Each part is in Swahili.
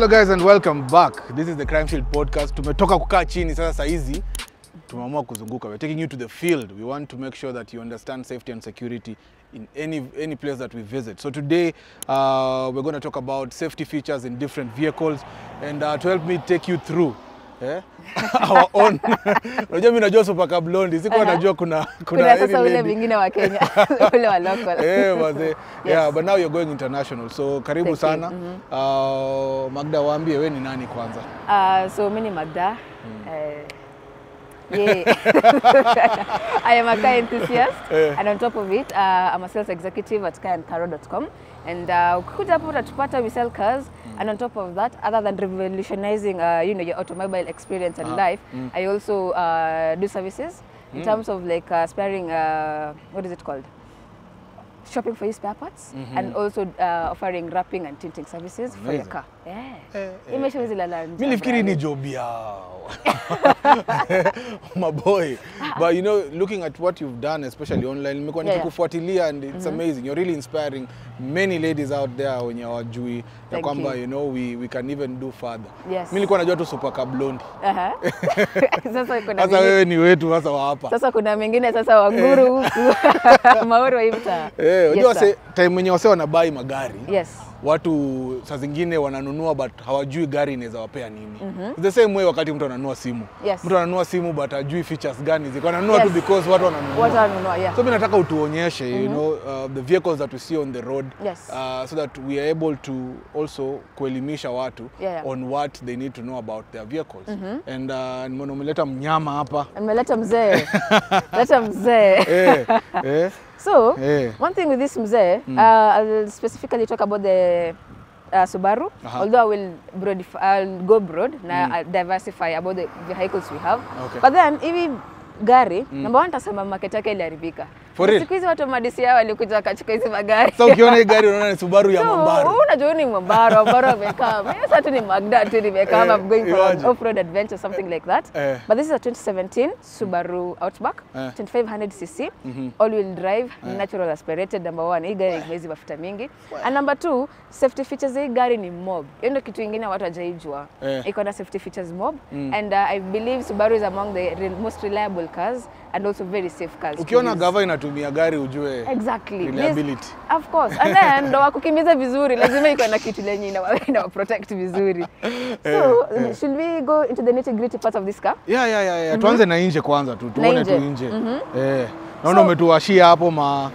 Hello guys and welcome back. This is the Crime Shield podcast. Tumetoka kukaa chini sasa saizi tumeamua kuzunguka. We're taking you to the field. We want to make sure that you understand safety and security in any place that we visit. So today we're going to talk about safety features in different vehicles, and to help me take you through our own. Unajua mimi najua Super Blondy, sikuwa najua kuna sasa ule vingine wa Kenya ule wa local. Yeah, but now you're going international. So karibu sana. Magda, waambie wewe ni nani kwanza? So mimi ni Magda. Yeah. I am a car enthusiast, and on top of it, I'm a sales executive at carandcaro.com. And ukikuja hapo utatupata we sell cars, and on top of that, other than revolutionizing your automobile experience and life, I also do services in terms of like sparing what is it called? Shopping for your spare parts, and also offering wrapping and tinting services for your car. Mimi nafikiri ni job yao. My boy. But you know, looking at what you've done, especially online, nimekuwa nikikufuatilia, and it's amazing. You're really inspiring many ladies out there when you are jui ya kwamba you know we can even do further. Yes. Mimi nilikuwa najua tu Super Blondy. Sasa wewe ni wetu sasa wa hapa. Sasa kuna mengine sasa wanguru huku. Maoro himta. Unajua time wenye wase wanabai magari. Yes. Watu saa zingine wananunua but hawajui gari inaweza wapea nini. The same way wakati mtu ananunua simu. Mtu ananunua simu but hajui features gani ziko. Ananunua tu because watu wananunua. Yeah. So mimi nataka utuonyeshe you know the vehicles that we see on the road, so that we are able to also kuelimisha watu on what they need to know about their vehicles. And nimeona umeleta mnyama hapa. Nimeleta mzee. Leta mzee. So, one thing with this mzee, I'll specifically talk about the Subaru, although I'll go broad, I'll diversify about the vehicles we have. But then, even gari, number one, tasema market yake iliharibika. For real? Siku hizi watu madisia walikuja wakachukua hizi magari. So ukiona hii gari unaona ni Subaru ya Mambaro. So unajua ni Mambaro amekaa. Mimi sasa tu ni Magda tu nimekaa, I'm going for an off-road adventure, something like that. But this is a 2017 Subaru Outback, 2500cc, all-wheel drive, natural aspirated. Number one, hii gari imezi mafuta mingi. And number two, safety features hii gari ni mob. Hiyo ndio kitu kingine watu hawajaijua. Iko na safety features mob, and I believe Subaru is among the most reliable cars and also very safe cars. Ukiona gava inatumia gari ujue reliability. Of course. And then ndo wakukimbiza vizuri lazima iko na kitu lenye ina protect vizuri. So, should we go into the nitty-gritty part of this car? Yeah. Tuanze na nje kwanza tu. Tuone tu nje. Naona umetuwashia hapo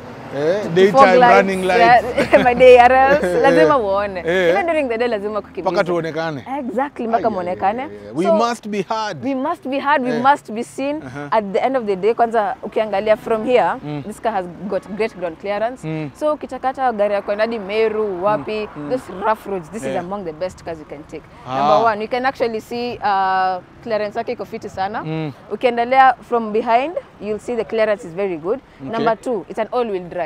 daytime running lights. My DRLs lazima uone. Even during the day lazima kukimbiza. Mpaka tuonekane. Exactly, mpaka muonekane. We must be heard. We must be heard, we must be seen. At the end of the day, kwanza ukiangalia from here, this car has got great ground clearance. So ukitakata gari yako hadi Meru, wapi, those rough roads, this is among the best cars you can take. Number one, you can actually see clearance yake iko fiti sana. Ukiendelea from behind, you'll see the clearance is very good. Number two, it's an all-wheel drive.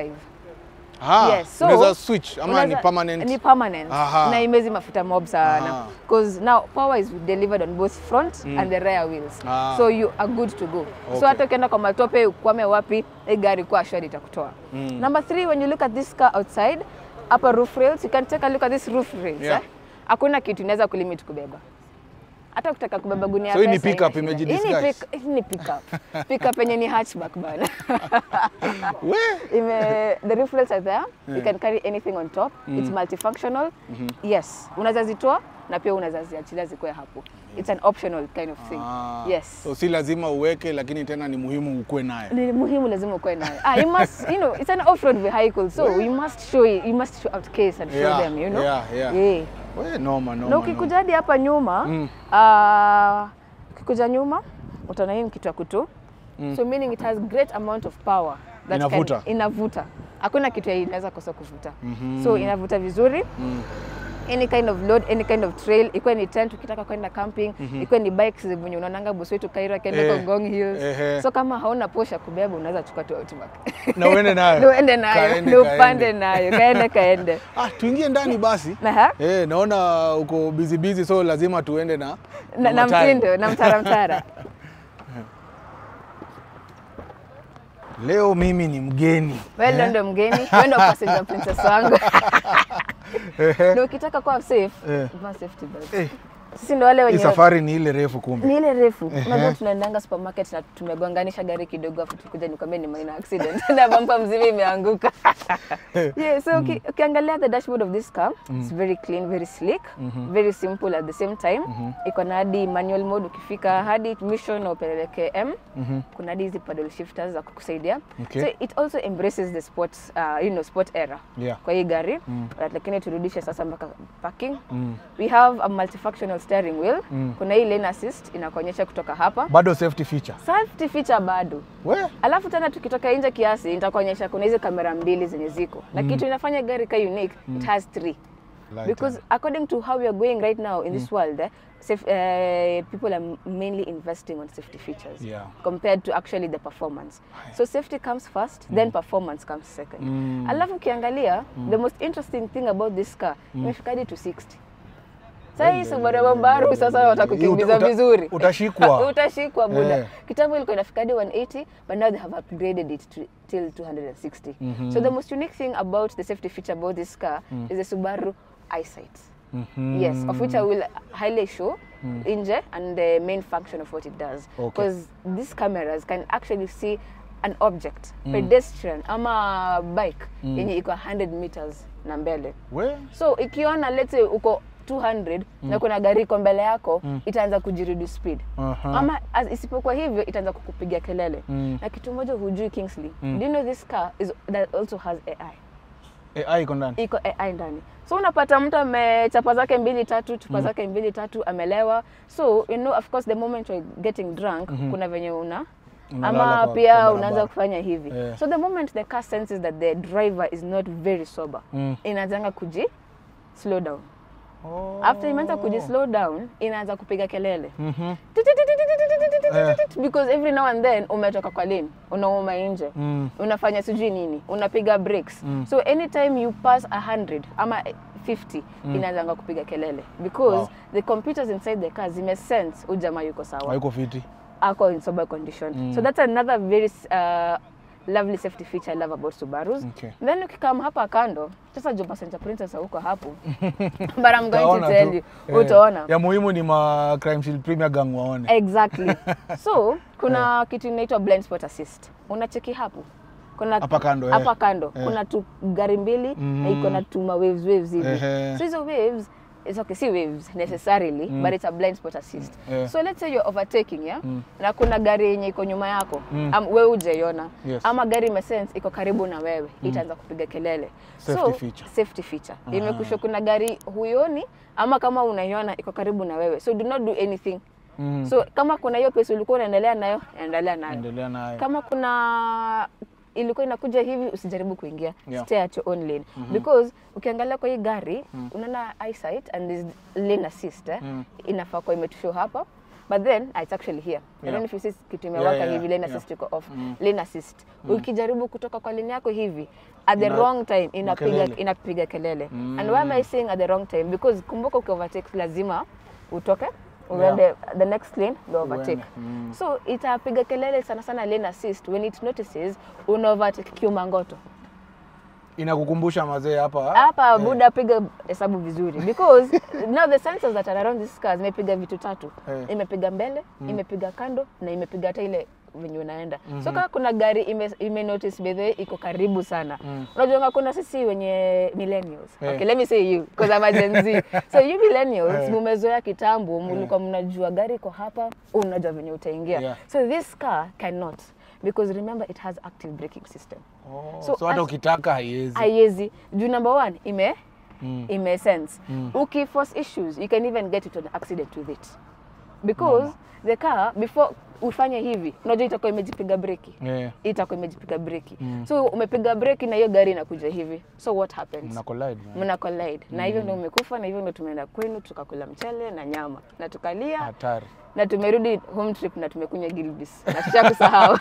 Yes, so unaweza switch ama ni permanent? Ni permanent. Na imezi mafuta mob sana. Because now power is delivered on both front and the rear wheels. So you are good to go. So hata ukienda kwa matope ukwame wapi, gari kwa shwari itakutoa. Number 3, when you look at this car outside, upper roof rails, you can take a look at this roof rails. Hakuna kitu inaweza kulimit kubeba. Hata ukitaka kubeba gunia pesa. So hii ni pickup imejidisguise. Hii ni pickup. Pickup yenye ni hatchback bana. The roof rails are there. You can carry anything on top. It's multifunctional. Yes. Unaweza zitoa na pia unaweza ziachilia zikoe hapo. It's an optional kind of thing. Yes. So si lazima uweke, lakini tena ni muhimu ukue nayo. Ni muhimu lazima ukue nayo. You must, you know, it's an off-road vehicle, so you must show it. You must show out case and show them, you know. Yeah. Noma. Na ukikuja hadi hapa nyuma, ukikuja nyuma, utaona hii kitu ya kutu. So meaning it has great amount of power that inavuta. Hakuna kitu inaweza kosa kuvuta. So inavuta vizuri. Any kind of load, any kind of trail, ikuwe ni tent ukitaka kwenda camping, ikuwe ni bikes zenye unaonanga boss wetu Kaira kenda kwa Ngong Hills. So kama hauna posha kubeba unaweza chukua tu Outback. Na uende nayo. Uende nayo, upande nayo, kaende. Tuingie ndani basi. Naona uko busy so lazima tuende na mtindo, na mtara. Leo mimi ni mgeni. Wewe ndo mgeni, wewe ndo passenger princess wangu. Na ukitaka kuwa safe, vaa safety belt. Sisi ndo wale wenye safari ni ile refu kumbe. Ni ile refu. Unajua tunaendanga supermarket na tumegonganisha gari kidogo afu tukuja nikwambia ni minor accident na bumper mzima imeanguka. Yeah, so ukiangalia the dashboard of this car, it's very clean, very sleek, very simple at the same time. Iko na hadi manual mode, ukifika hadi mission upeleke M. Kuna hadi hizi paddle shifters za kukusaidia. So it also embraces the sports sport era. Kwa hii gari, lakini turudishe sasa mpaka parking. We have a multifunctional steering wheel. Kuna hii lane assist inakuonyesha kutoka hapa. Bado safety feature. Safety feature bado. Alafu tena tukitoka nje kiasi nitakuonyesha kuna hizo kamera mbili zenye ziko. Na kitu inafanya gari ka unique, it has 3. Because according to how we are going right now in this world, people are mainly investing on safety features compared to actually the performance. So safety comes first, then performance comes second. Alafu ukiangalia, the most interesting thing about this car, imefika hadi to 60. Sasa Subaru Mbaru sasa watakukimbiza vizuri. Utashikwa. Utashikwa buda. Kitambo ilikuwa inafika hadi 180, but now they have upgraded it till 260. So the most unique thing about the safety feature about this car is the Subaru EyeSight. Yes, of which I will highly show inje and the main function of what it does. Because these cameras can actually see an object, pedestrian ama bike yenye iko 100 meters na mbele. So ikiona let's say uko 200 na kuna gari iko mbele yako, itaanza kujireduce speed. Ama isipokuwa hivyo itaanza kukupigia kelele. Na kitu moja hujui Kingsley, do you know this car that also has AI? AI iko ndani? Iko AI ndani. So unapata mtu amechapa zake 2-3, chupa zake 2-3, amelewa. So of course the moment you're getting drunk, kuna venye ama pia unaanza kufanya hivi. So the moment the car senses that the driver is not very sober, inaanza slow down. After imeanza slow down, inaanza kupiga kelele. Because every now and then umetoka kwa lane, unauma nje, unafanya sijui nini, unapiga brakes. So anytime you pass 100 ama 50, inaanza kupiga kelele. Because the computers inside the car zimesense ujamaa yuko sawa. Hayuko fiti. Ako in sober condition. So that's another very lovely safety feature I love about Subarus. Then ukikama hapa kando, sasa jo passenger princess huko hapo. But I'm going to tell you, utaona. Ya muhimu ni ma Crime Shield Premier Gang waone. Exactly. So, kuna kitu inaitwa blind spot assist. Unacheki hapo. Kuna hapa kando. Kuna tu gari mbili na iko na tu waves hivi. So hizo waves, it's okay, see waves necessarily, but it's a blind spot assist. So let's say you're overtaking, na kuna gari yenye iko nyuma yako, wewe hujaiona, ama gari imesense iko karibu na wewe, itaanza kupiga kelele. Safety feature. Imekusho kuna gari huioni, ama kama unaiona iko karibu na wewe. So do not do anything. So kama kuna hiyo pesa ulikuwa unaendelea nayo, endelea nayo. Kama kuna ilikuwa inakuja hivi, usijaribu kuingia. Stay at your own lane. Because ukiangalia kwa hii gari, unaona EyeSight and this lane assist, inafaa kwa imetushow hapa. But then it's actually here. I don't know if you see kitu imewaka hivi, lane assist iko off. Lane assist. Ukijaribu kutoka kwa lane yako hivi, at the wrong time inapiga kelele. And why am I saying at the wrong time? Because kumbuka ukiovertake lazima utoke. The next lane do overtake. So itapiga kelele sana lane assist when it notices una overtake kiumangoto. Inakukumbusha mazee hapa buda piga hesabu vizuri because now the sensors that are around this car imepiga vitu 3. Imepiga mbele, imepiga kando na imepiga hata ile venye unaenda. So kama kuna gari ime notice bedhe iko karibu sana. Unajua kuna sisi wenye millennials. Okay, let me say you because I'm a Gen Z. So you millennials mumezoea kitambo, mlikuwa mnajua gari iko hapa, unajua venye utaingia. So this car cannot, because remember it has active braking system. So hata ukitaka haiwezi. Haiwezi. Juu number 1 ime sense. Force issues, you can even get into an accident with it. Because the car before ufanye hivi, unajua itakuwa imejipiga breki. Itakuwa imejipiga breki. So umepiga breki na hiyo gari inakuja hivi. So what happens? Mna collide. Na hivyo ndio umekufa, na hivyo ndio tumeenda kwenu tukakula mchele na nyama. Na tukalia. Hatari. Na tumerudi home trip na tumekunywa Gilbis. Na tushakusahau.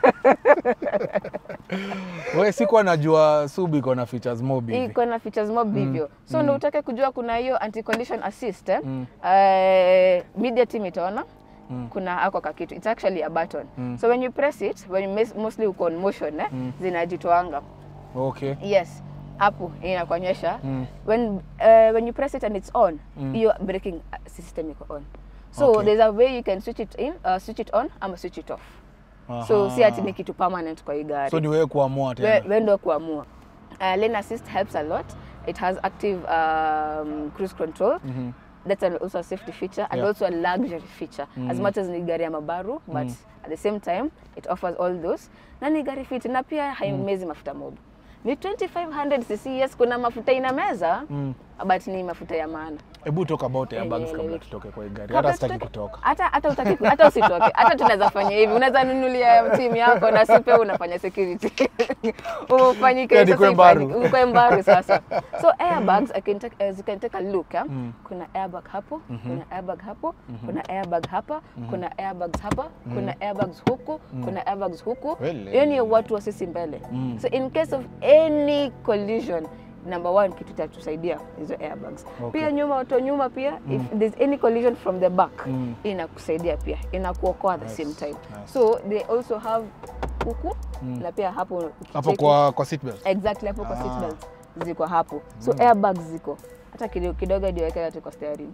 Wewe sikuwa najua Sub iko na features mob hivi. Iko na features mob hivyo. So ndio utake kujua kuna hiyo anti-collision assist. Media team itaona. Kuna ako kakitu. It's actually a button. So when you press it, when you mostly uko on motion, zinajitoanga. Okay. Yes. hapo inakuonyesha when you press it and it's on, your braking system iko on. So there's a way you can switch it on ama switch it off. So si ati ni kitu permanent kwa hii gari. So ni wewe kuamua tena. Wewe ndio kuamua. Lane assist helps a lot. It has active cruise control. That's also a safety feature and also a luxury feature. As much as ni gari ya mabaru, but at the same time it offers all those. Na ni gari fit na pia haimezi mafuta mob. Ni 2500cc, yes, kuna mafuta ina meza, but ni mafuta ya maana. Hebu talk about airbags kabla tutoke kwa hii gari. Hata sitaki kutoka. Hata usitoke. Hata tunaweza fanya hivi. Unaweza nunulia timu yako na sipe unafanya security. Ufanyike uko mbaru sasa. So airbags, as you can take a look, kuna airbag hapo, kuna airbag hapo, kuna airbag hapa, kuna airbags hapa, kuna airbags huku, kuna airbags huku. Yaani watu wasisi mbele. So in case of any collision, number one, kitu tatusaidia hizo airbags. Pia nyuma, watu nyuma pia, if there's any collision from the back, inakusaidia pia, inakuokoa at the same time. So they also have huku na pia hapo kwa seat belt. Exactly, hapo kwa seat belt ziko hapo. So airbags ziko. Hata kidogo ndio weka kwa steering.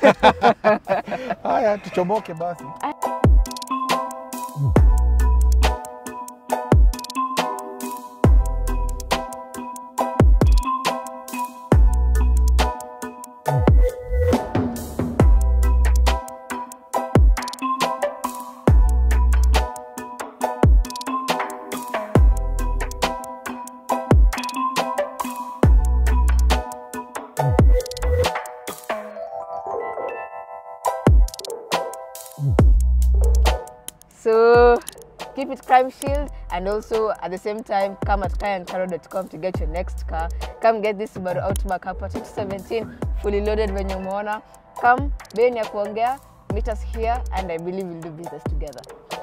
Haya, tuchomoke basi. So keep it Crime Shield, and also at the same time come at kayandcarol.com to get your next car. Come get this Subaru Outback hapa 2017 fully loaded when you wanna. Come, bei ni ya kuongea, meet us here and I believe we'll do business together.